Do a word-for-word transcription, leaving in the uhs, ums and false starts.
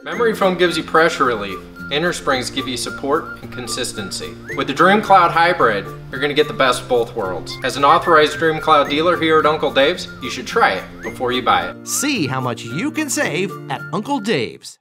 Memory foam gives you pressure relief. Inner springs give you support and consistency. With the Dreamcloud Hybrid, you're going to get the best of both worlds. As an authorized Dreamcloud dealer here at Uncle Dave's, you should try it before you buy it. See how much you can save at Uncle Dave's.